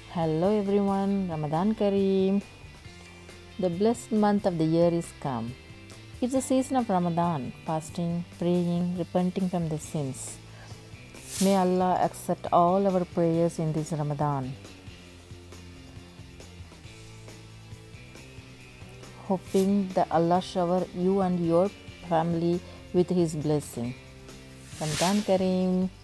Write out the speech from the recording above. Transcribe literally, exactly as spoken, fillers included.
Hello everyone, Ramadan Kareem. The blessed month of the year is come. It's the season of Ramadan, fasting, praying, repenting from the sins. May Allah accept all our prayers in this Ramadan. Hoping that Allah shower you and your family with His blessing. Ramadan Kareem.